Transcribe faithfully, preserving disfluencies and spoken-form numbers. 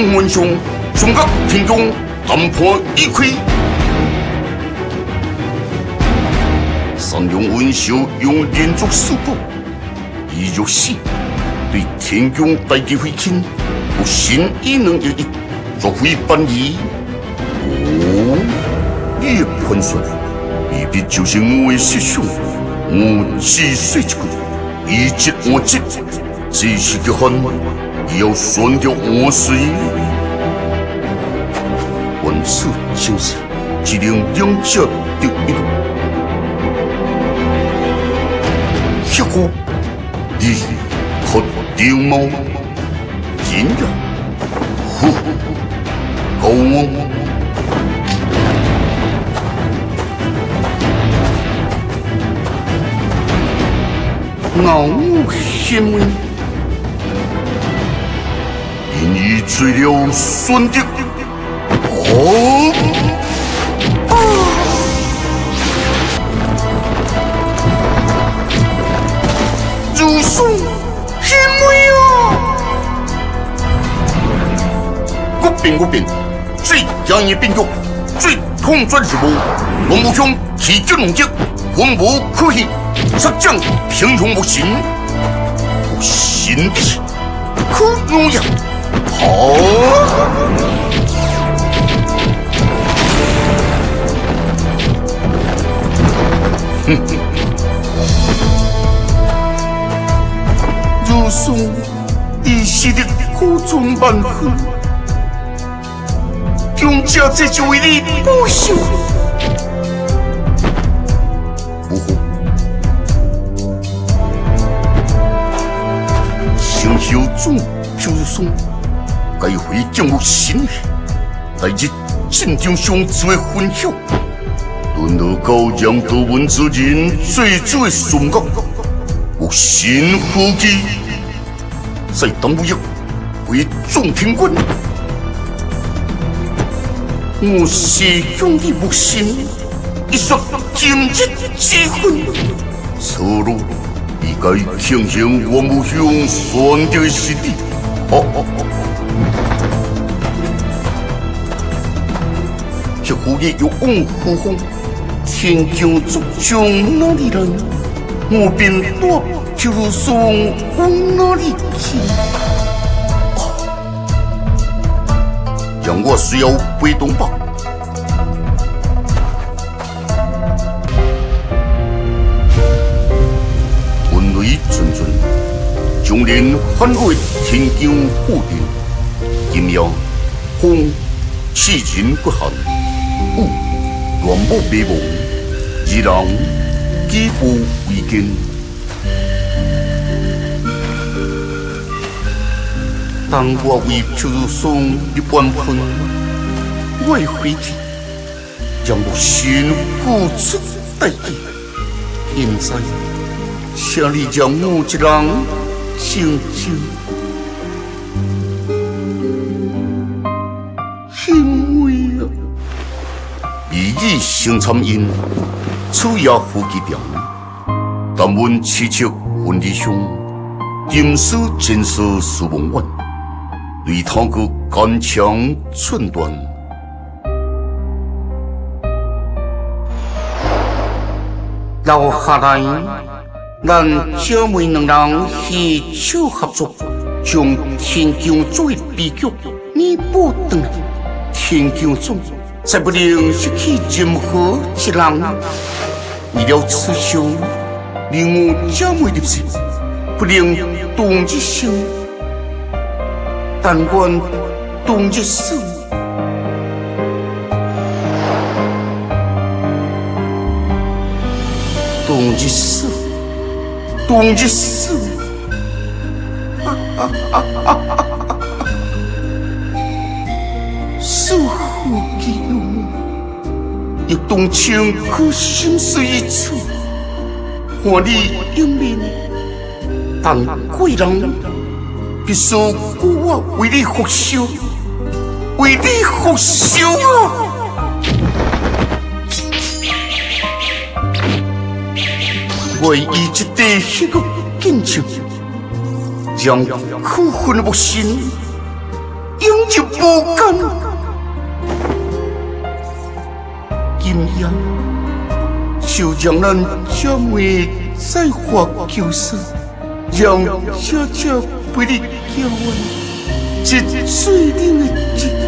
江文雄中甲天宫谈判已开。善用文秀用连续四步，以若是对天宫大计会亲，有心意能一一作为办理。哦，你的判断未必就是我的思想。我只说一句，以直我直，这是个恨，要算掉我谁？万事清晰，只能两者得一路。结果，你可丢吗？真的，呼，高我。我欣慰，因已做了选择。哦，啊！如松欣慰啊！我变我变，最强的变局，最痛转之物，龙武兄体质龙杰，魂无可欺。杀将平庸无形，不心地可荣耀。好，哼哼，如松一时的苦中万恨，用家这就为你报仇。小众就是松，该回将我心血，来日战场上只会分晓。沦落到让道文之人最最顺觉，我心呼机，在当不役为众天官，我是兄弟不信，一说今日之分，错路。应该庆幸我母兄选择是你。哦哦哦！这狐狸有往虎风，天将足将哪里来？我便多就送往哪里去？哦，让我需要被动吧。中年反悔天降护定，今夜风刺人骨寒，雾乱舞迷蒙，二人举步维艰。当我为秋松一般分，我会回去，让我先付出代价。现在，请你让我一人。静静，欣慰啊！以以生参因，此夜夫妻表，但闻凄切婚礼上，金丝金丝似梦幻，对他个干强寸断。留下来。咱姐妹两人携手合作，将天降作为悲剧弥补回来。天降中才不能失去任何一人。为了此事，令我姐妹的心不能动一声，但愿动一手。动一手。动一手，守护基隆，亦动情可心碎一处，看你英面，但贵人必须我为你复仇，为你复仇啊！为以一地迄个紧张，让苦恨的木心永入无间。今夜，就让咱将会再化求生，让小姐陪你交换一水冷的日。